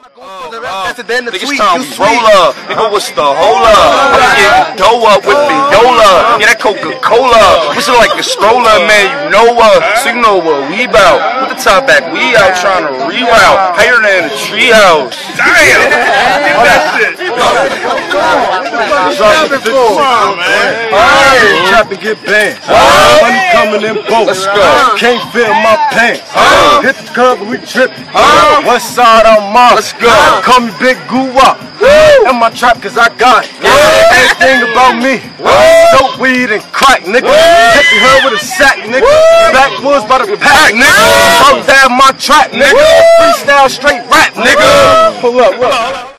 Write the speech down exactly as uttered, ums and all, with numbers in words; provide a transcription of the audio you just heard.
Uh, uh, Niggas trying to roll up. Nigga, what's the hold up? I'm getting dough up with the Yola. Yeah, that Coca-Cola. What's it like a stroller, man? You know what? So you know what we bout. Put the top back. We out trying to reroute. Higher than a treehouse. Damn! Get that shit. Come on, man. Alright, trap and get banned. Money coming in boats. Let's go. Can't fit in my pants. Hit the curb and we tripping. West side I'm mob. Let's go. Call me Big Goo Wop. In my trap cause I got it. Everything about me. Dope, weed, and crack, nigga. Hit the hood with a sack, nigga. Backwoods by the pack, nigga. Fuck that my trap, nigga. Freestyle straight rap, nigga. Pull up, what?